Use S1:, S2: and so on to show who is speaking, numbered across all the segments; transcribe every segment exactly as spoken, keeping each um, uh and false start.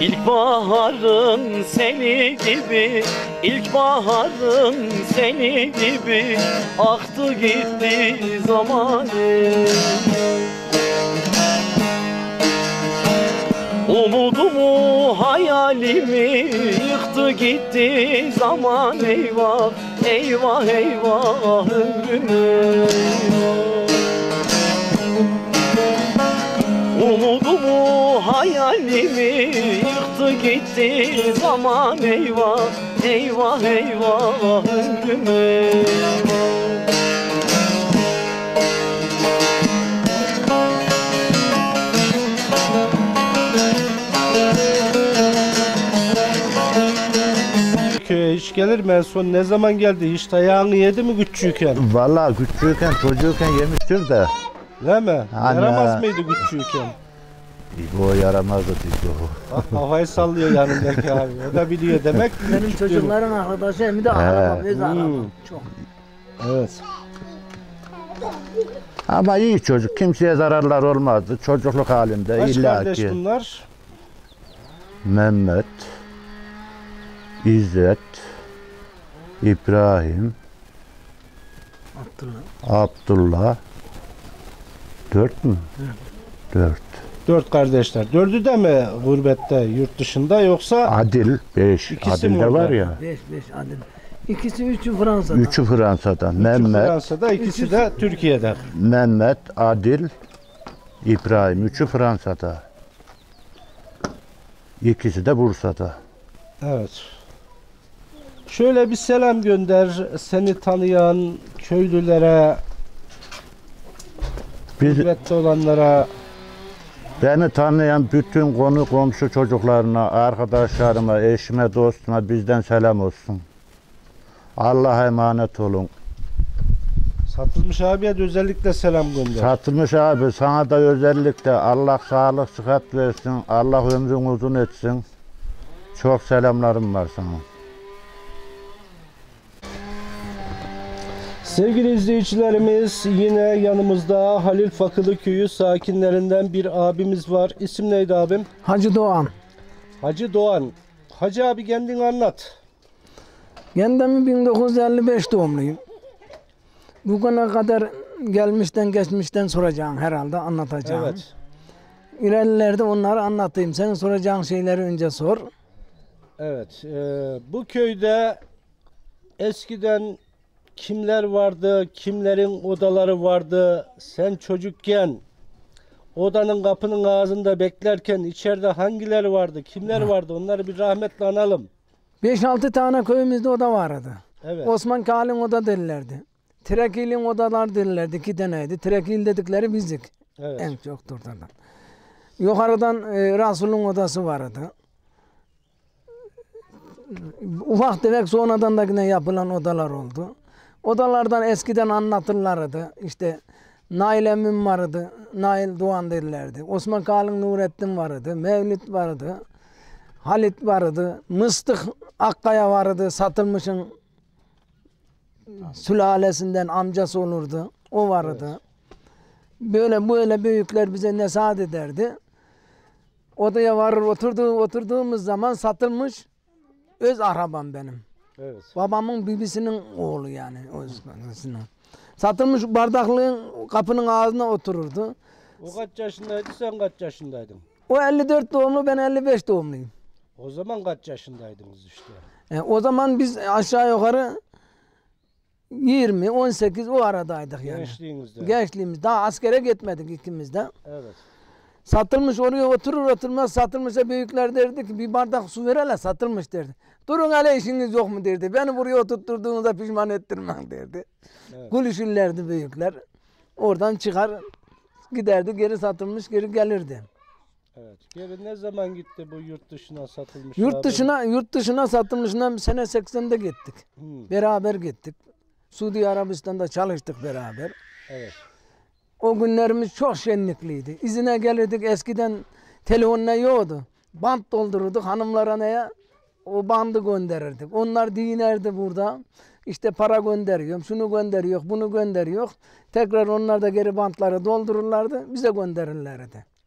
S1: İlkbaharın seni gibi, ilkbaharın seni gibi aktı gitti zamanı. Umudumu, hayalimi yıktı gitti zaman. Eyvah, eyvah, eyvah ömrüme. Umudumu, hayalimi yıktı gitti zaman. Eyvah, eyvah, eyvah ömrüme.
S2: Köye hiç gelir mi? En son ne zaman geldi? Hiç dayağını yedi mi küçükken?
S3: Vallahi küçükken, çocukken yemiştir de.
S2: Değil mi?
S3: Ana.
S2: Yaramaz mıydı küçükken?
S3: O yaramazdı diyor.
S2: Bak kafayı sallıyor yanındaki abi. O da biliyor demek.
S4: Benim çocukların arkadaşı hem de arabam, öz arabam. Çok.
S2: Evet.
S3: Ama iyi çocuk, kimseye zararlar olmazdı. Çocukluk halinde
S2: Kaç
S3: illa
S2: kardeş
S3: ki.
S2: bunlar?
S3: Mehmet, İzzet, İbrahim,
S4: Abdullah.
S3: Abdullah. Dört mü? Dört.
S2: Dört kardeşler. Dördü de mi gurbette, yurt dışında yoksa?
S3: Adil, beş.
S2: İkisi
S3: Adil
S2: mi
S3: de
S2: orada?
S3: var ya.
S4: Beş beş adım. İkisi üçü Fransa'da.
S3: Üçü Fransa'da.
S2: Üçü
S3: Mehmet,
S2: Fransa'da, ikisi de Türkiye'de.
S3: Mehmet, Adil, İbrahim. Üçü Fransa'da. İkisi de Bursa'da.
S2: Evet. Şöyle bir selam gönder seni tanıyan köylülere,
S3: Biz,
S2: gurbette olanlara.
S3: beni tanıyan bütün konu komşu çocuklarına, arkadaşlarıma, eşime, dostuma bizden selam olsun. Allah'a emanet olun.
S2: Satılmış abiye de özellikle selam gönder.
S3: Satılmış abi, sana da özellikle Allah sağlık sıhhat versin, Allah ömrün uzun etsin. Çok selamlarım var sana.
S2: Sevgili izleyicilerimiz, yine yanımızda Halil Fakılı Köyü sakinlerinden bir abimiz var. İsim neydi abim?
S4: Hacı Doğan.
S2: Hacı Doğan. Hacı abi kendini anlat.
S4: Kendim bin dokuz yüz elli beş doğumluyum. Bugüne kadar gelmişten geçmişten soracağım herhalde, anlatacağım.
S2: Evet.
S4: İlerlerde onları anlatayım. Senin soracağın şeyleri önce sor.
S2: Evet. E, bu köyde eskiden kimler vardı, kimlerin odaları vardı? Sen çocukken odanın kapının ağzında beklerken içeride hangileri vardı, kimler vardı? Onları bir rahmetle analım.
S4: beş altı tane köyümüzde oda vardı.
S2: Evet.
S4: Osman Kalin oda derlerdi. Trekil'in odalar derlerdi. İki taneydi. Trekil dedikleri bizdik.
S2: Evet.
S4: En çok durdadan. Yukarıdan e, Rasul'un odası vardı. Ufak tefek sonradan da yine yapılan odalar oldu. Odalardan eskiden anlatırlardı. İşte Nail Emin vardı. Nail Doğan derlerdi. Osman Kalin Nurettin vardı. Mevlüt vardı. Halit vardı. Mıstık Akkaya vardı. Satılmışın sülalesinden amcası olurdu. O vardı. Evet. Böyle böyle büyükler bize nasihat ederdi. Odaya varır oturduğu, oturduğumuz zaman satılmış öz arabam benim.
S2: Evet.
S4: Babamın bibisinin oğlu yani. Satılmış bardaklığın kapının ağzına otururdu.
S2: O kaç yaşındaydı, sen kaç yaşındaydın?
S4: O elli dört doğumlu, ben elli beş doğumluyum.
S2: O zaman kaç yaşındaydınız işte?
S4: E, o zaman biz aşağı yukarı yirmi on sekiz o aradaydık yani.
S2: Gençliğinizde.
S4: Gençliğimiz. Daha askere gitmedik ikimiz de.
S2: Evet.
S4: Satılmış oraya oturur oturmaz satılmışa büyükler derdi ki bir bardak su ver hele, satılmış derdi. Durun hele, işiniz yok mu derdi. Beni buraya oturtturduğunuzda pişman ettirmem derdi. Evet. Gülüşürlerdi büyükler. Oradan çıkar giderdi, geri satılmış geri gelirdi.
S2: Evet. Geri ne zaman gitti bu yurt dışına satılmış?
S4: Yurt
S2: abi?
S4: dışına yurt dışına satılmışından sene seksende gittik. Hmm. Beraber gittik. Suudi Arabistan'da çalıştık beraber.
S2: Evet.
S4: O günlerimiz çok şenlikliydi. İzine gelirdik, eskiden telefon ne yoktu. Bant doldururduk hanımlara, neye? O bandı gönderirdik. Onlar dinerdi burada. İşte para gönderiyorum, şunu gönderiyor, bunu gönderiyor. Tekrar onlar da geri bantları doldururlardı, bize gönderirlerdi.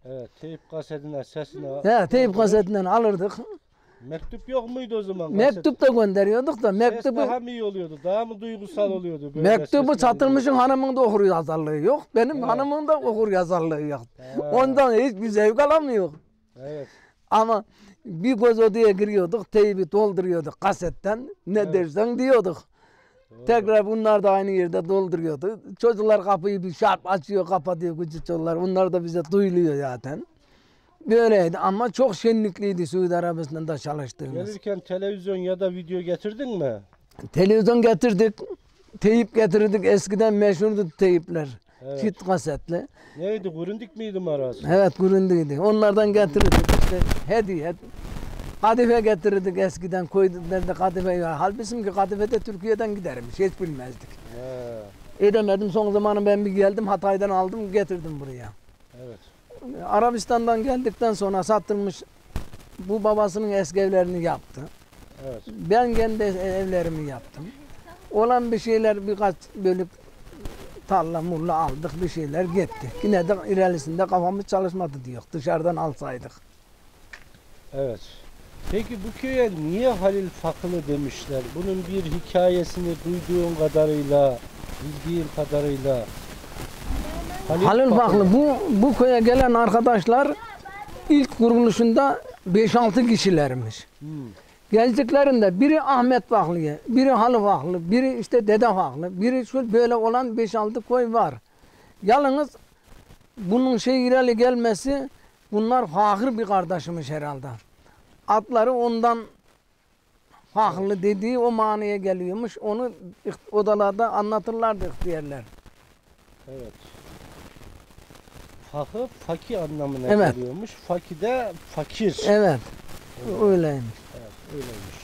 S2: Evet, teyip kasetine sesini
S4: He, teyip kasetinden alırdık.
S2: Mektup yok muydu o zaman?
S4: Mektup da gönderiyorduk da
S2: Ses
S4: mektubu
S2: daha mı iyi oluyordu? Daha mı duygusal oluyordu? Böyle
S4: mektubu
S2: sesler
S4: satılmışın hanımın da okur yazarlığı yok. Benim
S2: Evet.
S4: hanımın da okur yazarlığı yok.
S2: Evet.
S4: Ondan hiçbir zevk alamıyor.
S2: Evet.
S4: Ama bir göz odaya giriyorduk, teybi dolduruyorduk kasetten. Ne
S2: Evet.
S4: dersen diyorduk.
S2: Doğru.
S4: Tekrar bunlar da aynı yerde dolduruyordu. Çocuklar kapıyı bir şarp açıyor, kapatıyor küçük çocuklar. Bunlar da bize duyuluyor zaten. Böyleydi ama çok şenlikliydi Suudi Arabistan'da çalıştığımız.
S2: Gelirken televizyon ya da video getirdin mi?
S4: Televizyon getirdik, teyip getirdik. Eskiden meşhurdu teyipler.
S2: Evet.
S4: Çift kasetli.
S2: Neydi? Kurundik miydi marası?
S4: Evet, kurunduydu. Onlardan getirdik işte hediye. Kadife getirirdik eskiden koyduklarında kadife. Halbuki ki kadife de Türkiye'den gidermiş. Hiç bilmezdik.
S2: He.
S4: Edemedim. Son zamanı ben bir geldim. Hatay'dan aldım getirdim buraya.
S2: Evet.
S4: Arabistan'dan geldikten sonra satılmış bu babasının eski evlerini yaptı.
S2: Evet.
S4: Ben kendi evlerimi yaptım. Olan bir şeyler birkaç bölük tarla murla aldık bir şeyler gitti. Yine de ilerisinde kafamız çalışmadı diyor. Dışarıdan alsaydık.
S2: Evet. Peki bu köye niye Halil Fakılı demişler? Bunun bir hikayesini duyduğun kadarıyla, bildiğin kadarıyla.
S4: Halil Fakılı bu bu köye gelen arkadaşlar ilk kuruluşunda beş altı kişilermiş.
S2: Hmm.
S4: Geldiklerinde biri Ahmet Faklı'ya, biri Halil Faklı, biri işte Dede Faklı, biri şu böyle olan beş altı köy var. Yalnız bunun şey ileri gelmesi bunlar fakir bir kardeşimiz herhalde. Adları ondan Faklı dediği o manaya geliyormuş. Onu odalarda anlatırlardı ihtiyarlar.
S2: Evet. Fakı, faki anlamına
S4: Evet.
S2: geliyormuş. Faki de fakir.
S4: Evet, öyleymiş.
S2: Evet, öyleymiş.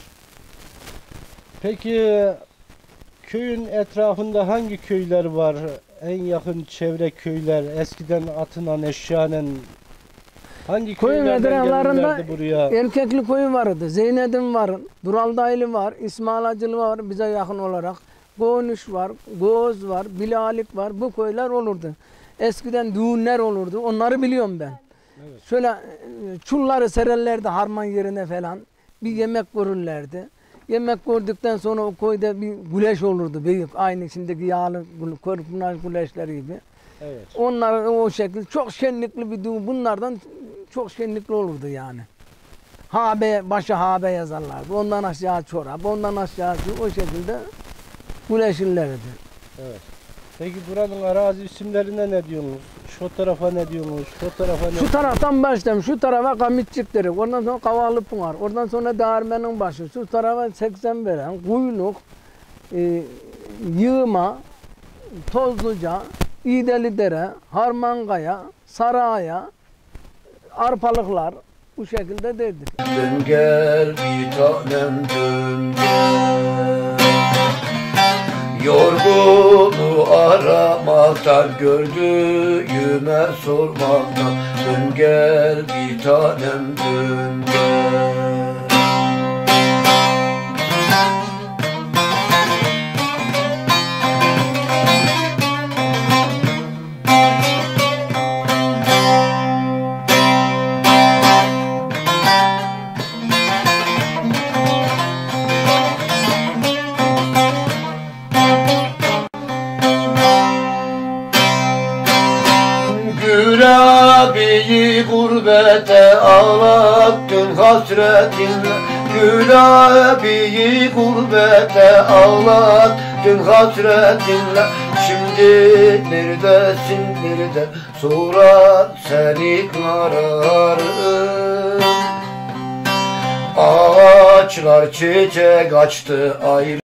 S2: Peki köyün etrafında hangi köyler var? En yakın çevre köyler, eskiden atılan eşyanın hangi
S4: Köy
S2: köylerden
S4: medreselerinde
S2: gelirlerdi buraya?
S4: erkekli koyu vardı. Zeynep'in var, Duraldaylı var, İsmail Acılı var bize yakın olarak. Konuş var, Göz var, Bilalik var. Bu köyler olurdu. Eskiden düğünler olurdu. Onları biliyorum ben.
S2: Evet.
S4: Şöyle e, çulları sererlerdi harman yerine falan. Bir yemek görürlerdi. Yemek gördükten sonra o köyde bir güleş olurdu büyük. Aynı şimdiki yağlı gül- körpünar güleşleri gibi.
S2: Evet.
S4: Onlar o şekilde çok şenlikli bir düğün. Bunlardan çok şenlikli olurdu yani. Habe, başı habe yazarlardı. Ondan aşağı çorap, ondan aşağı o şekilde güleşirlerdi.
S2: Evet. Peki buranın arazi isimlerine ne diyorsunuz? Şu tarafa ne diyorsunuz? Şu tarafa ne?
S4: Şu taraftan başlayalım. Şu tarafa Kamitçik dedik. Oradan sonra Kavalı Pınar. Oradan sonra Değirmenin başı. Şu tarafa seksen veren, Kuyluk, e, Yığma, Tozluca, İdelidere, Harmankaya, Saraya, Arpalıklar. Bu şekilde derdik.
S5: Dön gel bir tanem dön gel. Yorgunu aramaktan, gördüğüme sormaktan. Dön gel bir tanem dön gel. Gülabiyi gurbete ağlattın hasretinle. Gülabiyi gurbete ağlattın hasretinle. Şimdi neredesin nerede sorar seni ararım. Ağaçlar çiçek açtı ayrı.